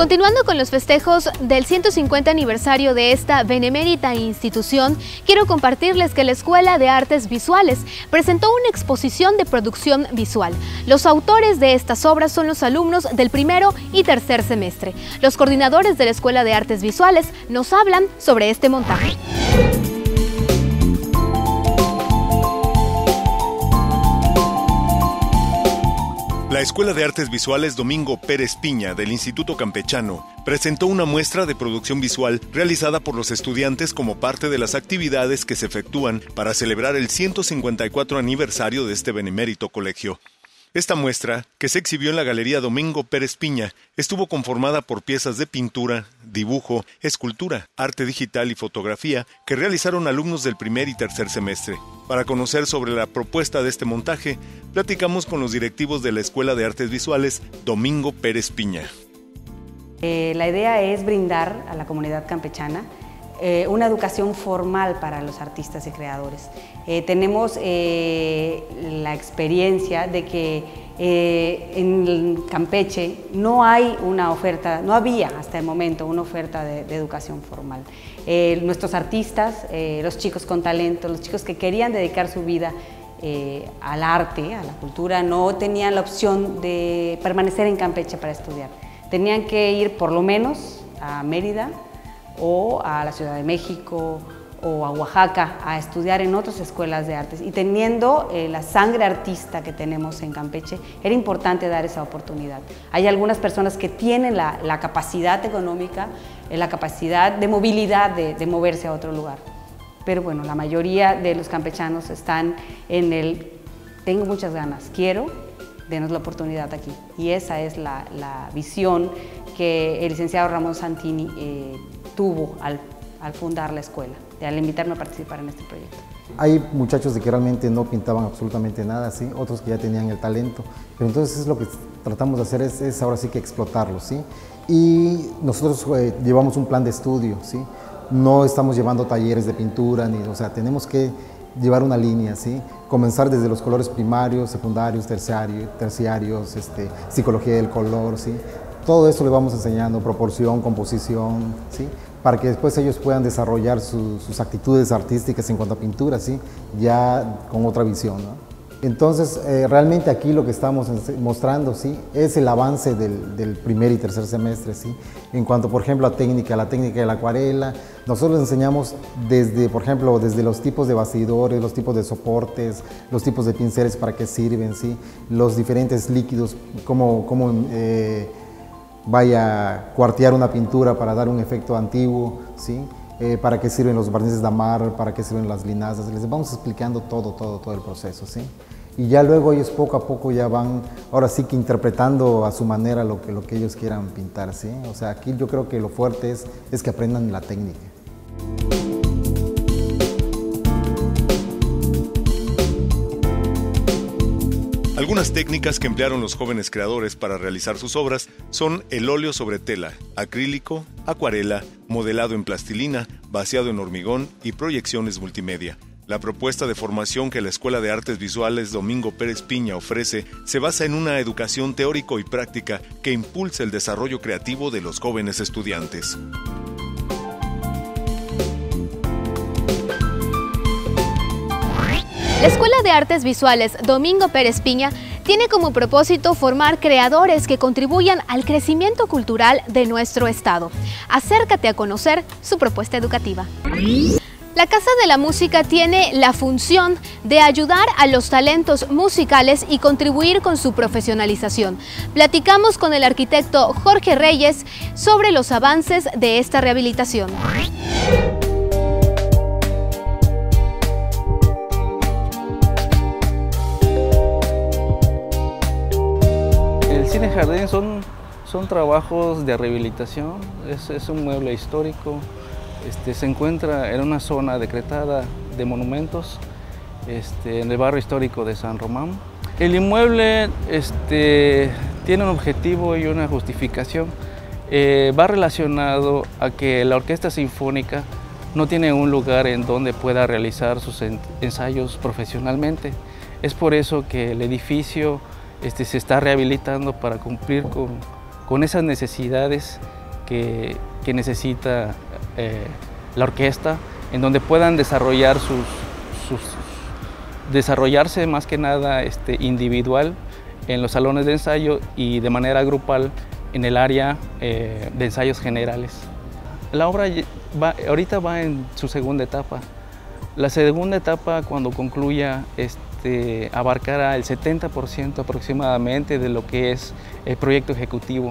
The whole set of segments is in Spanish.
Continuando con los festejos del 150 aniversario de esta benemérita institución, quiero compartirles que la Escuela de Artes Visuales presentó una exposición de producción visual. Los autores de estas obras son los alumnos del primero y tercer semestre. Los coordinadores de la Escuela de Artes Visuales nos hablan sobre este montaje. La Escuela de Artes Visuales Domingo Pérez Piña del Instituto Campechano presentó una muestra de producción visual realizada por los estudiantes como parte de las actividades que se efectúan para celebrar el 154 aniversario de este benemérito colegio. Esta muestra, que se exhibió en la Galería Domingo Pérez Piña, estuvo conformada por piezas de pintura, dibujo, escultura, arte digital y fotografía que realizaron alumnos del primer y tercer semestre. Para conocer sobre la propuesta de este montaje, platicamos con los directivos de la Escuela de Artes Visuales Domingo Pérez Piña. La idea es brindar a la comunidad campechana una educación formal para los artistas y creadores. Tenemos la experiencia de que en Campeche no hay una oferta, no había hasta el momento una oferta de educación formal. Nuestros artistas, los chicos con talento, los chicos que querían dedicar su vida al arte, a la cultura, no tenían la opción de permanecer en Campeche para estudiar. Tenían que ir por lo menos a Mérida o a la Ciudad de México o a Oaxaca a estudiar en otras escuelas de artes, y teniendo la sangre artista que tenemos en Campeche, era importante dar esa oportunidad. Hay algunas personas que tienen la capacidad económica, la capacidad de movilidad de moverse a otro lugar, pero bueno, la mayoría de los campechanos están en el tengo muchas ganas, quiero, denos la oportunidad aquí, y esa es la visión que el licenciado Ramón Santini tuvo al fundar la escuela, al invitarme a participar en este proyecto. Hay muchachos de que realmente no pintaban absolutamente nada, ¿sí? Otros que ya tenían el talento, pero entonces es lo que tratamos de hacer es ahora sí que explotarlos, ¿sí? Y nosotros llevamos un plan de estudio, ¿sí? No estamos llevando talleres de pintura, o sea, tenemos que llevar una línea, ¿sí? Comenzar desde los colores primarios, secundarios, terciarios, psicología del color, ¿sí? Todo eso le vamos enseñando, proporción, composición, ¿sí? Para que después ellos puedan desarrollar sus actitudes artísticas en cuanto a pintura, ¿sí? Ya con otra visión, ¿no? Entonces, realmente aquí lo que estamos mostrando, ¿sí? Es el avance del primer y tercer semestre, ¿sí? En cuanto, por ejemplo, a la técnica de la acuarela, nosotros les enseñamos desde, por ejemplo, desde los tipos de bastidores, los tipos de soportes, los tipos de pinceles para qué sirven, ¿sí? Los diferentes líquidos, cómo vaya a cuartear una pintura para dar un efecto antiguo, ¿sí? Para qué sirven los barnices de amar, para qué sirven las linazas, les vamos explicando todo el proceso, ¿sí? Y ya luego ellos poco a poco ya van, ahora sí que interpretando a su manera lo que ellos quieran pintar, ¿sí? O sea, aquí yo creo que lo fuerte es que aprendan la técnica. Algunas técnicas que emplearon los jóvenes creadores para realizar sus obras son el óleo sobre tela, acrílico, acuarela, modelado en plastilina, vaciado en hormigón y proyecciones multimedia. La propuesta de formación que la Escuela de Artes Visuales Domingo Pérez Piña ofrece se basa en una educación teórico y práctica que impulsa el desarrollo creativo de los jóvenes estudiantes. La Escuela de Artes Visuales Domingo Pérez Piña tiene como propósito formar creadores que contribuyan al crecimiento cultural de nuestro estado. Acércate a conocer su propuesta educativa. La Casa de la Música tiene la función de ayudar a los talentos musicales y contribuir con su profesionalización. Platicamos con el arquitecto Jorge Reyes sobre los avances de esta rehabilitación. El Cine Jardín son trabajos de rehabilitación, es un mueble histórico. Se encuentra en una zona decretada de monumentos en el barrio histórico de San Román. El inmueble tiene un objetivo y una justificación. Va relacionado a que la Orquesta Sinfónica no tiene un lugar en donde pueda realizar sus ensayos profesionalmente. Es por eso que el edificio se está rehabilitando para cumplir con esas necesidades que necesita la orquesta, en donde puedan desarrollarse más que nada individual en los salones de ensayo y de manera grupal en el área de ensayos generales. La obra ahorita va en su segunda etapa. La segunda etapa, cuando concluya, abarcará el 70% aproximadamente de lo que es el proyecto ejecutivo.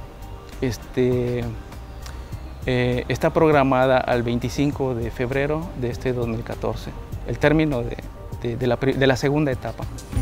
Está programada al 25 de febrero de 2014, el término de la segunda etapa.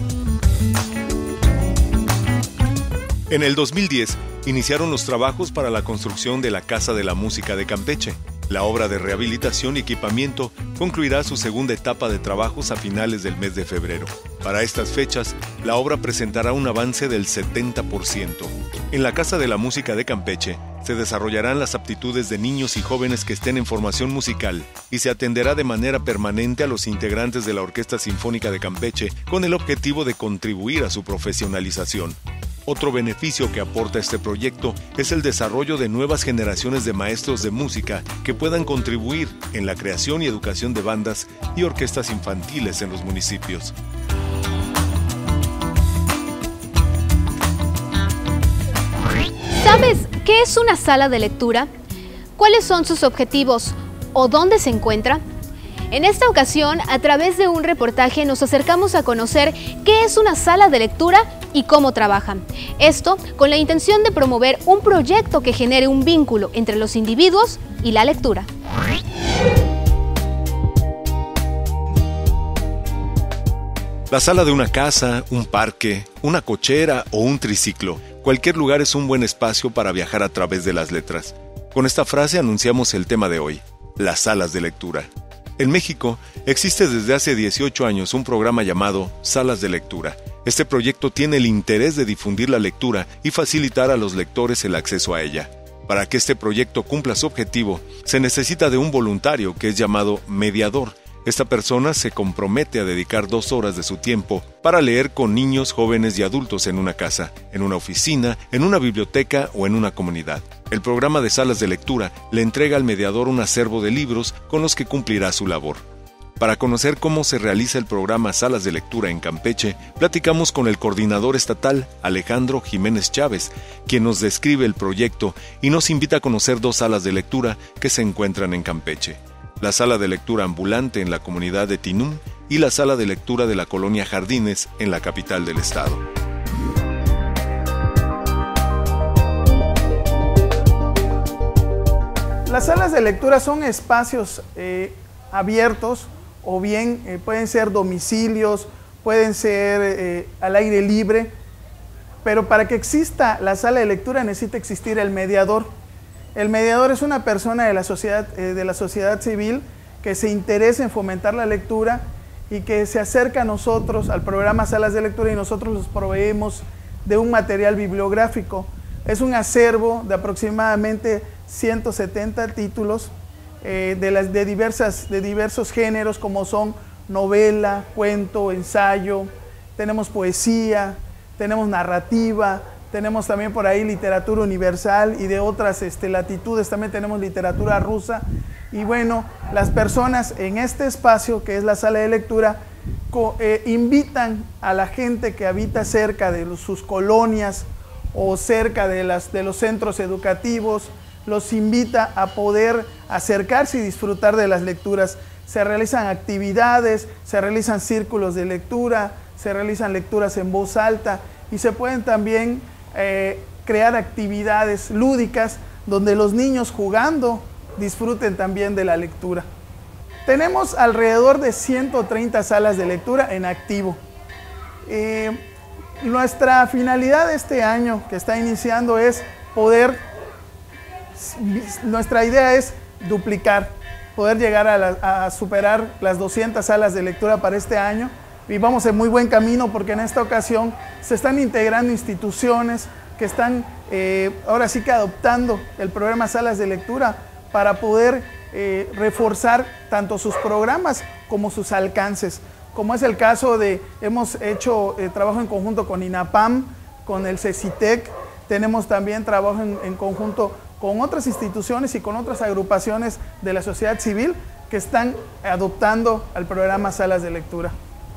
En el 2010 iniciaron los trabajos para la construcción de la Casa de la Música de Campeche. La obra de rehabilitación y equipamiento concluirá su segunda etapa de trabajos a finales del mes de febrero. Para estas fechas, la obra presentará un avance del 70%. En la Casa de la Música de Campeche se desarrollarán las aptitudes de niños y jóvenes que estén en formación musical y se atenderá de manera permanente a los integrantes de la Orquesta Sinfónica de Campeche con el objetivo de contribuir a su profesionalización. Otro beneficio que aporta este proyecto es el desarrollo de nuevas generaciones de maestros de música que puedan contribuir en la creación y educación de bandas y orquestas infantiles en los municipios. ¿Sabes qué es una sala de lectura? ¿Cuáles son sus objetivos o dónde se encuentra? En esta ocasión, a través de un reportaje, nos acercamos a conocer qué es una sala de lectura y cómo trabajan. Esto con la intención de promover un proyecto que genere un vínculo entre los individuos y la lectura. La sala de una casa, un parque, una cochera o un triciclo. Cualquier lugar es un buen espacio para viajar a través de las letras. Con esta frase anunciamos el tema de hoy, las salas de lectura. En México existe desde hace 18 años un programa llamado Salas de Lectura. Este proyecto tiene el interés de difundir la lectura y facilitar a los lectores el acceso a ella. Para que este proyecto cumpla su objetivo, se necesita de un voluntario que es llamado mediador. Esta persona se compromete a dedicar 2 horas de su tiempo para leer con niños, jóvenes y adultos en una casa, en una oficina, en una biblioteca o en una comunidad. El programa de salas de lectura le entrega al mediador un acervo de libros con los que cumplirá su labor. Para conocer cómo se realiza el programa Salas de Lectura en Campeche, platicamos con el coordinador estatal, Alejandro Jiménez Chávez, quien nos describe el proyecto y nos invita a conocer 2 salas de lectura que se encuentran en Campeche. La sala de lectura ambulante en la comunidad de Tinún y la sala de lectura de la colonia Jardines en la capital del estado. Las salas de lectura son espacios abiertos o bien pueden ser domicilios, pueden ser al aire libre, pero para que exista la sala de lectura necesita existir el mediador. El mediador es una persona de la sociedad civil que se interesa en fomentar la lectura y que se acerca a nosotros, al programa Salas de Lectura, y nosotros los proveemos de un material bibliográfico. Es un acervo de aproximadamente 170 títulos de diversos géneros, como son novela, cuento, ensayo, tenemos poesía, tenemos narrativa, tenemos también por ahí literatura universal y de otras latitudes, también tenemos literatura rusa. Y bueno, las personas en este espacio, que es la sala de lectura, invitan a la gente que habita cerca de sus colonias o cerca de los centros educativos, los invita a poder acercarse y disfrutar de las lecturas. Se realizan actividades, se realizan círculos de lectura, se realizan lecturas en voz alta y se pueden también crear actividades lúdicas donde los niños jugando disfruten también de la lectura. Tenemos alrededor de 130 salas de lectura en activo. Nuestra finalidad de este año que está iniciando es nuestra idea es duplicar, poder llegar a superar las 200 salas de lectura para este año. Y vamos en muy buen camino porque en esta ocasión se están integrando instituciones que están ahora sí que adoptando el programa Salas de Lectura para poder reforzar tanto sus programas como sus alcances. Como es el caso hemos hecho trabajo en conjunto con INAPAM, con el CECITEC, tenemos también trabajo en conjunto con otras instituciones y con otras agrupaciones de la sociedad civil que están adoptando al programa Salas de Lectura.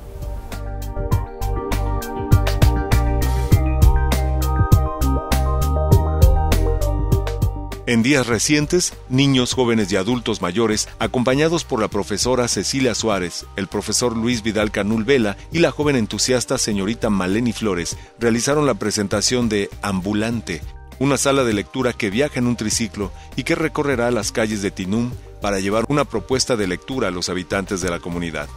En días recientes, niños, jóvenes y adultos mayores, acompañados por la profesora Cecilia Suárez, el profesor Luis Vidal Canul Vela y la joven entusiasta señorita Maleni Flores, realizaron la presentación de Ambulante, una sala de lectura que viaja en un triciclo y que recorrerá las calles de Tinum para llevar una propuesta de lectura a los habitantes de la comunidad.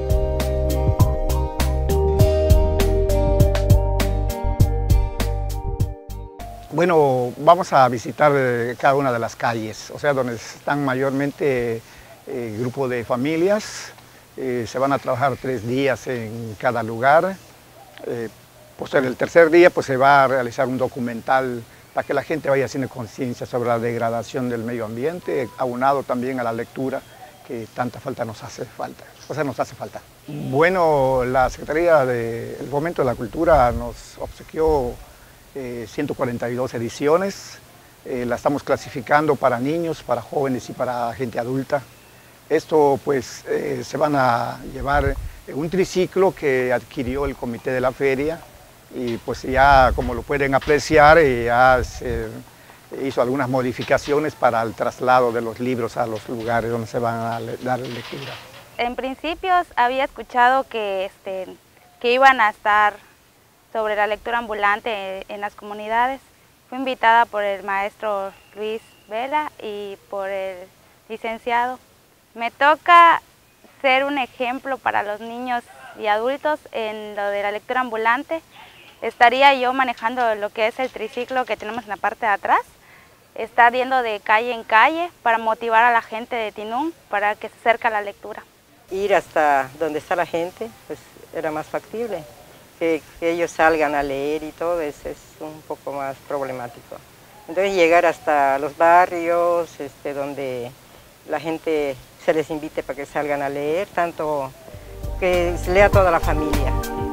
Bueno, vamos a visitar cada una de las calles, o sea, donde están mayormente grupos de familias. Se van a trabajar 3 días en cada lugar. Pues en el tercer día pues, se va a realizar un documental para que la gente vaya haciendo conciencia sobre la degradación del medio ambiente, aunado también a la lectura, que tanta falta nos hace falta. Bueno, la Secretaría del Fomento de la Cultura nos obsequió 142 ediciones, la estamos clasificando para niños, para jóvenes y para gente adulta. Esto pues se van a llevar un triciclo que adquirió el comité de la feria y pues ya como lo pueden apreciar ya se hizo algunas modificaciones para el traslado de los libros a los lugares donde se van a dar lectura. En principio había escuchado que iban a estar sobre la lectura ambulante en las comunidades. Fui invitada por el maestro Luis Vela y por el licenciado. Me toca ser un ejemplo para los niños y adultos en lo de la lectura ambulante. Estaría yo manejando lo que es el triciclo que tenemos en la parte de atrás, estar yendo de calle en calle para motivar a la gente de Tinum para que se acerque a la lectura. Ir hasta donde está la gente, pues era más factible. Que ellos salgan a leer y todo es un poco más problemático. Entonces llegar hasta los barrios, donde la gente se les invite para que salgan a leer, tanto que se lea toda la familia.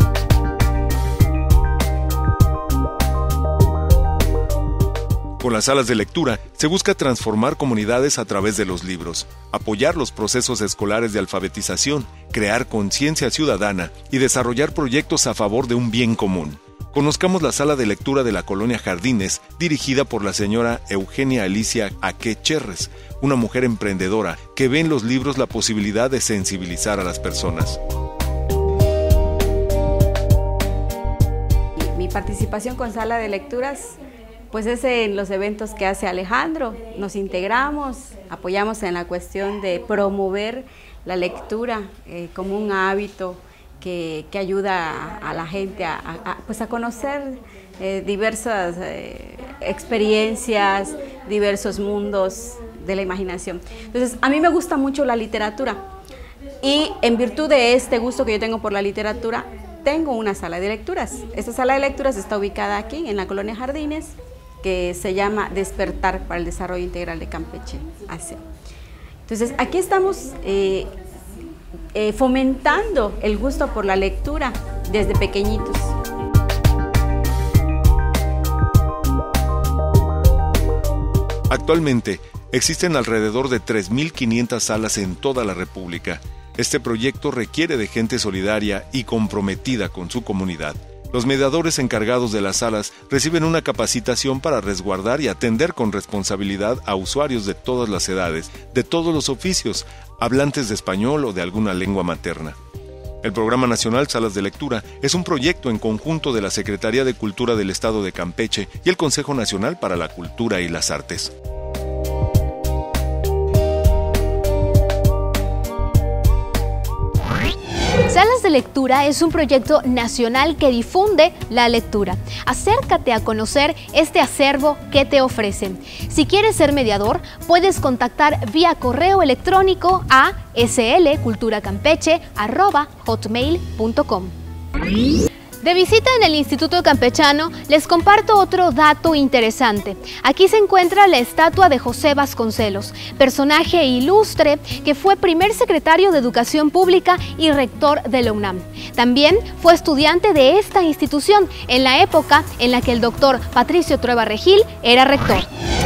Con las salas de lectura se busca transformar comunidades a través de los libros, apoyar los procesos escolares de alfabetización, crear conciencia ciudadana y desarrollar proyectos a favor de un bien común. Conozcamos la sala de lectura de la colonia Jardines, dirigida por la señora Eugenia Alicia Aque Cherres, una mujer emprendedora que ve en los libros la posibilidad de sensibilizar a las personas. Mi participación con sala de lecturas pues es en los eventos que hace Alejandro. Nos integramos, apoyamos en la cuestión de promover la lectura como un hábito que ayuda a la gente pues a conocer diversas experiencias, diversos mundos de la imaginación. Entonces, a mí me gusta mucho la literatura y en virtud de este gusto que yo tengo por la literatura, tengo una sala de lecturas. Esta sala de lecturas está ubicada aquí en la colonia Jardines, que se llama Despertar para el Desarrollo Integral de Campeche, AC. Entonces, aquí estamos fomentando el gusto por la lectura desde pequeñitos. Actualmente, existen alrededor de 3.500 salas en toda la República. Este proyecto requiere de gente solidaria y comprometida con su comunidad. Los mediadores encargados de las salas reciben una capacitación para resguardar y atender con responsabilidad a usuarios de todas las edades, de todos los oficios, hablantes de español o de alguna lengua materna. El Programa Nacional Salas de Lectura es un proyecto en conjunto de la Secretaría de Cultura del Estado de Campeche y el Consejo Nacional para la Cultura y las Artes. Salas de Lectura es un proyecto nacional que difunde la lectura. Acércate a conocer este acervo que te ofrecen. Si quieres ser mediador, puedes contactar vía correo electrónico a slculturacampeche@hotmail.com. De visita en el Instituto Campechano, les comparto otro dato interesante. Aquí se encuentra la estatua de José Vasconcelos, personaje ilustre que fue primer secretario de Educación Pública y rector de la UNAM. También fue estudiante de esta institución en la época en la que el doctor Patricio Trueba Regil era rector.